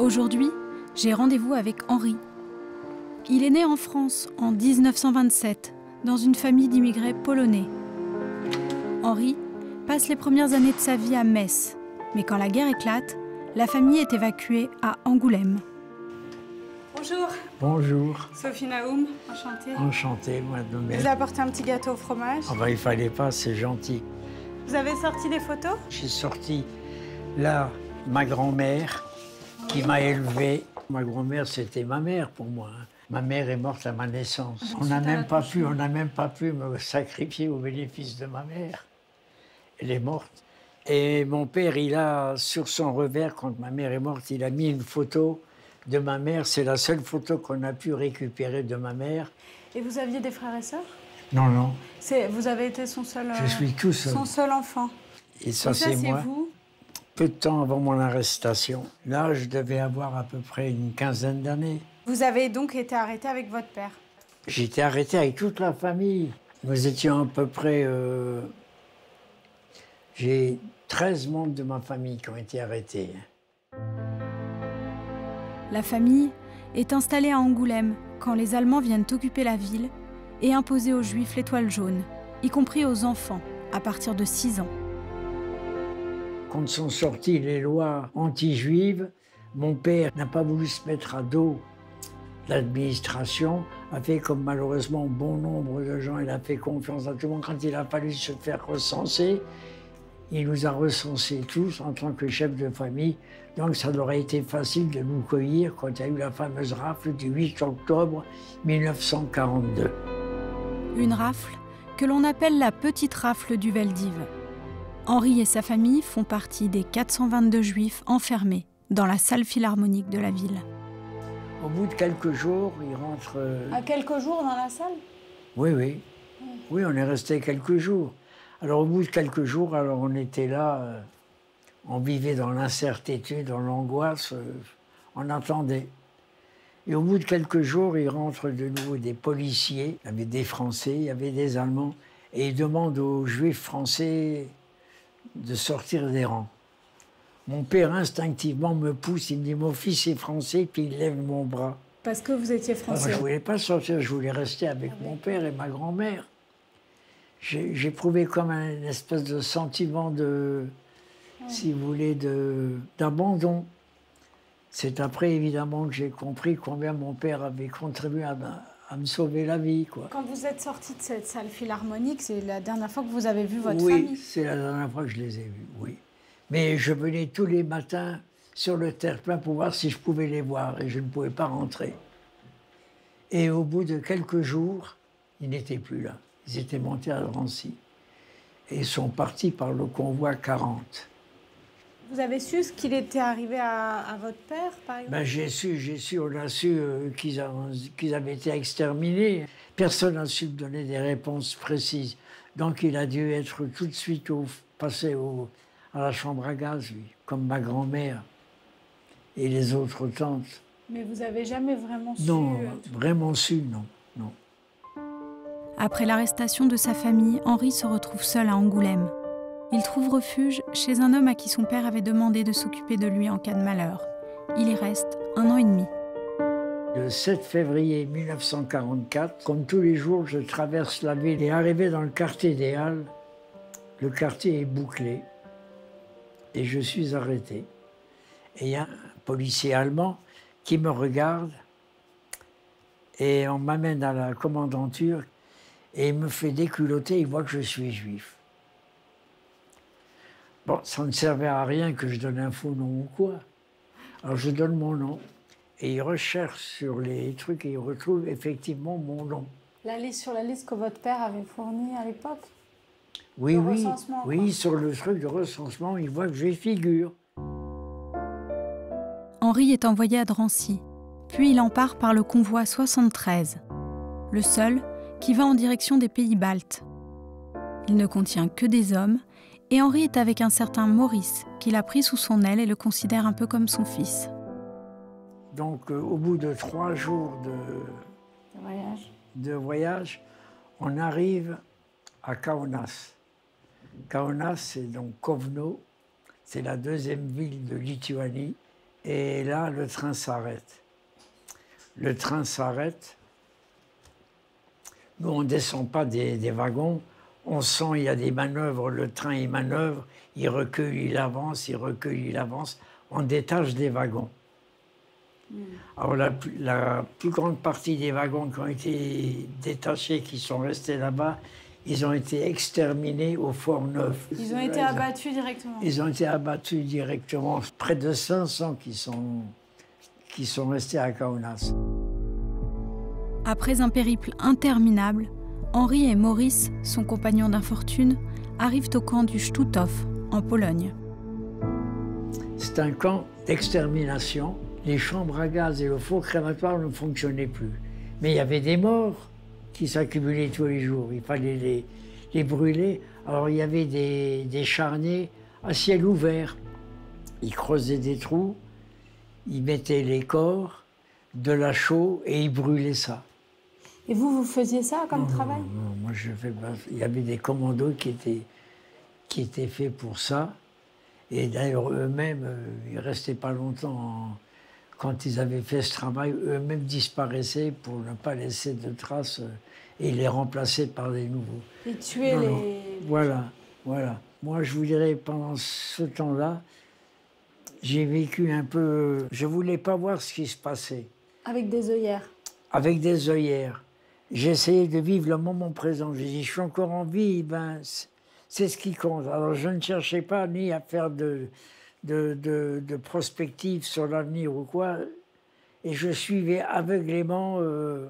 Aujourd'hui, j'ai rendez-vous avec Henri. Il est né en France en 1927, dans une famille d'immigrés polonais. Henri passe les premières années de sa vie à Metz, mais quand la guerre éclate, la famille est évacuée à Angoulême. Bonjour. Bonjour. Sophie Naoum, enchantée. Enchanté, moi de même. Je vous ai apporté un petit gâteau au fromage. Ah bah, il fallait pas, c'est gentil. Vous avez sorti des photos? J'ai sorti là ma grand-mère qui m'a élevé. Ma grand-mère, c'était ma mère pour moi. Ma mère est morte à ma naissance. On n'a même pas pu me sacrifier au bénéfice de ma mère. Elle est morte. Et mon père, il a sur son revers, quand ma mère est morte, il a mis une photo de ma mère. C'est la seule photo qu'on a pu récupérer de ma mère. Et vous aviez des frères et sœurs? Non, non. Vous avez été son seul... Je suis tout seul. Son seul enfant. Et ça c'est moi. Vous? Peu de temps avant mon arrestation. Là, je devais avoir à peu près une quinzaine d'années. Vous avez donc été arrêté avec votre père? J'ai été arrêté avec toute la famille. Nous étions à peu près... J'ai 13 membres de ma famille qui ont été arrêtés. La famille est installée à Angoulême quand les Allemands viennent occuper la ville et imposer aux Juifs l'étoile jaune, y compris aux enfants, à partir de 6 ans. Quand sont sorties les lois anti-juives, mon père n'a pas voulu se mettre à dos l'administration, a fait comme malheureusement bon nombre de gens, il a fait confiance à tout le monde. Quand il a fallu se faire recenser, il nous a recensés tous en tant que chef de famille. Donc ça aurait été facile de nous cueillir quand il y a eu la fameuse rafle du 8 octobre 1942. Une rafle que l'on appelle la petite rafle du Veldiv. Henri et sa famille font partie des 422 juifs enfermés dans la salle philharmonique de la ville. Au bout de quelques jours, il rentre... À quelques jours dans la salle? Oui, oui. Oui, on est resté quelques jours. Alors, au bout de quelques jours, alors on était là, on vivait dans l'incertitude, dans l'angoisse, on attendait. Et au bout de quelques jours, il rentre de nouveau des policiers, il y avait des Français, il y avait des Allemands, et ils demandent aux Juifs français de sortir des rangs. Mon père, instinctivement, me pousse, il me dit « Mon fils est français », puis il lève mon bras. Parce que vous étiez français? Alors, je ne voulais pas sortir, je voulais rester avec mon père et ma grand-mère. J'éprouvais comme un espèce de sentiment de, si vous voulez, d'abandon. C'est après, évidemment, que j'ai compris combien mon père avait contribué à me sauver la vie, quoi. Quand vous êtes sorti de cette salle philharmonique, c'est la dernière fois que vous avez vu votre Oui, famille? c'est la dernière fois que je les ai vus, oui. Mais je venais tous les matins sur le terre-plein pour voir si je pouvais les voir, et je ne pouvais pas rentrer. Et au bout de quelques jours, ils n'étaient plus là. Ils étaient montés à Drancy. Et ils sont partis par le convoi 40. Vous avez su ce qu'il était arrivé à votre père, par exemple? Ben, on a su qu'ils avaient été exterminés. Personne n'a su me donner des réponses précises. Donc il a dû être tout de suite passé à la chambre à gaz, lui, comme ma grand-mère et les autres tantes. Mais vous n'avez jamais vraiment su? Non, vraiment su, non, non. Après l'arrestation de sa famille, Henri se retrouve seul à Angoulême. Il trouve refuge chez un homme à qui son père avait demandé de s'occuper de lui en cas de malheur. Il y reste 1 an et demi. Le 7 février 1944, comme tous les jours, je traverse la ville et arrivé dans le quartier des Halles, le quartier est bouclé et je suis arrêté. Et il y a un policier allemand qui me regarde et on m'amène à la commandanture et il me fait déculotter, il voit que je suis juif. Bon, ça ne servait à rien que je donne un faux nom ou quoi. Alors je donne mon nom et il recherche sur les trucs et il retrouve effectivement mon nom. Sur la liste que votre père avait fournie à l'époque? Oui, le oui, recensement, oui, quoi. sur le truc de recensement, il voit que j'y figure. Henri est envoyé à Drancy, puis il en part par le convoi 73, le seul qui va en direction des pays baltes. Il ne contient que des hommes, et Henri est avec un certain Maurice, qu'il a pris sous son aile et le considère un peu comme son fils. Donc, au bout de 3 jours de voyage, on arrive à Kaunas. Kaunas, c'est donc Kovno, c'est la 2e ville de Lituanie, Et là, le train s'arrête. Le train s'arrête. Nous, on ne descend pas des wagons. On sent il y a des manœuvres. Le train, il manœuvre. Il recule, il avance, il recule, il avance. On détache des wagons. Alors, la plus grande partie des wagons qui ont été détachés, qui sont restés là-bas, ils ont été exterminés au Fort Neuf. Ils ont été abattus directement. Ils ont été abattus directement. Près de 500 qui sont restés à Kaunas. Après un périple interminable, Henri et Maurice, son compagnon d'infortune, arrivent au camp du Stutthof, en Pologne. C'est un camp d'extermination. Les chambres à gaz et le four crématoire ne fonctionnaient plus. Mais il y avait des morts qui s'accumulaient tous les jours. Il fallait les brûler. Alors il y avait des charniers à ciel ouvert. Ils creusaient des trous, ils mettaient les corps, de la chaux et ils brûlaient ça. Et vous faisiez ça comme travail? Non, moi je fais pas. Il y avait des commandos qui étaient faits pour ça. Et d'ailleurs eux-mêmes, ils ne restaient pas longtemps. Quand ils avaient fait ce travail, eux-mêmes disparaissaient pour ne pas laisser de traces et les remplacer par des nouveaux. Et tuer les... Voilà, voilà. Moi, je vous dirais, pendant ce temps-là, j'ai vécu un peu... Je ne voulais pas voir ce qui se passait. Avec des œillères? Avec des œillères. J'essayais de vivre le moment présent. J'ai dit, je suis encore en vie, ben, c'est ce qui compte. Alors, je ne cherchais pas ni à faire de prospective sur l'avenir ou quoi. Et je suivais aveuglément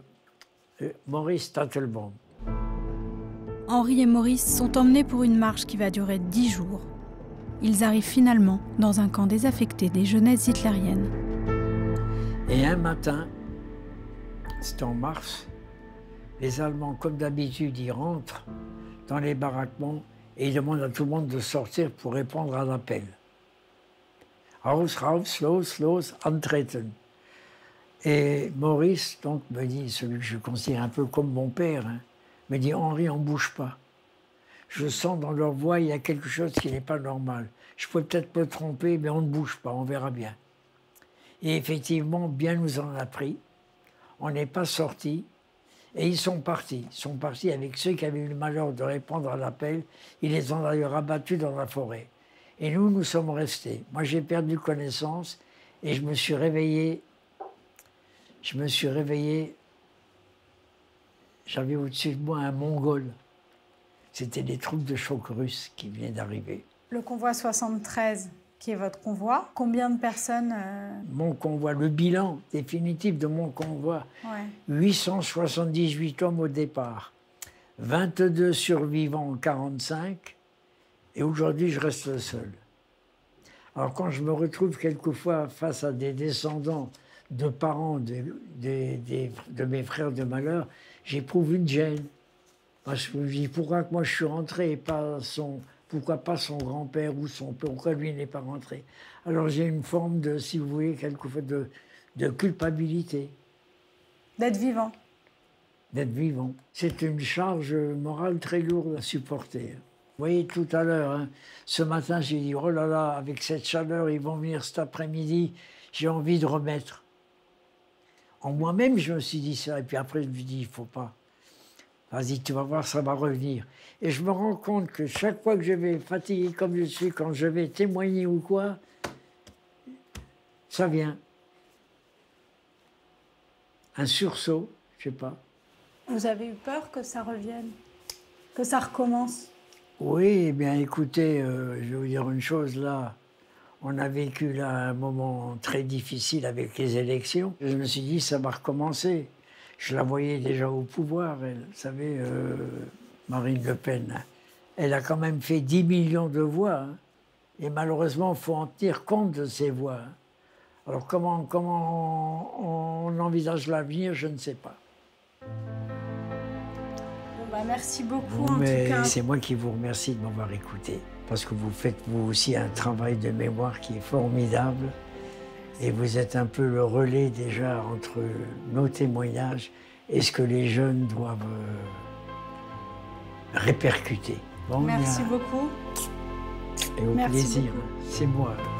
Maurice Tattelbaum. Henri et Maurice sont emmenés pour une marche qui va durer 10 jours. Ils arrivent finalement dans un camp désaffecté des jeunesses hitlériennes. Et un matin, c'est en mars, les Allemands, comme d'habitude, ils rentrent dans les baraquements et ils demandent à tout le monde de sortir pour répondre à l'appel. Raus, raus, los, los, antreten. Et Maurice, donc, me dit, celui que je considère un peu comme mon père, hein, me dit, Henri, on ne bouge pas. Je sens dans leur voix, il y a quelque chose qui n'est pas normal. Je peux peut-être me tromper, mais on ne bouge pas, on verra bien. Et effectivement, bien nous en a pris. On n'est pas sortis. Et ils sont partis. Ils sont partis avec ceux qui avaient eu le malheur de répondre à l'appel. Ils les ont d'ailleurs abattus dans la forêt. Et nous, nous sommes restés. Moi, j'ai perdu connaissance et je me suis réveillé. J'avais au-dessus de moi un Mongol. C'était des troupes de choc russes qui venaient d'arriver. Le convoi 73, qui est votre convoi, combien de personnes Mon convoi, le bilan définitif de mon convoi, ouais. 878 hommes au départ, 22 survivants en 45, et aujourd'hui je reste le seul. Alors quand je me retrouve quelquefois face à des descendants de parents de mes frères de malheur, j'éprouve une gêne. Parce que je me dis, pourquoi moi je suis rentré et pas pourquoi pas son grand-père ou son père, pourquoi lui n'est pas rentré? Alors j'ai une forme de, si vous voulez, quelquefois de culpabilité. D'être vivant. D'être vivant. C'est une charge morale très lourde à supporter. Vous voyez, tout à l'heure, hein, ce matin, j'ai dit, oh là là, avec cette chaleur, ils vont venir cet après-midi, j'ai envie de remettre. En moi-même, je me suis dit ça, et puis après, je me suis dit, il ne faut pas. Vas-y, tu vas voir, ça va revenir. Et je me rends compte que chaque fois que je vais fatigué comme je suis, quand je vais témoigner ou quoi, ça vient. Un sursaut, je ne sais pas. Vous avez eu peur que ça revienne? Que ça recommence? Oui, eh bien écoutez, je vais vous dire une chose là. On a vécu là un moment très difficile avec les élections. Je me suis dit, ça va recommencer. Je la voyais déjà au pouvoir, elle. Vous savez, Marine Le Pen. Elle a quand même fait 10 millions de voix. Hein. Et malheureusement, il faut en tenir compte de ces voix. Hein. Alors comment on envisage l'avenir, je ne sais pas. Bon, bah, merci beaucoup Bon, en tout cas. C'est moi qui vous remercie de m'avoir écouté. Parce que vous faites vous aussi un travail de mémoire qui est formidable. Et vous êtes un peu le relais déjà entre nos témoignages et ce que les jeunes doivent répercuter. Bon, merci beaucoup. Et au merci plaisir, beaucoup. c'est moi.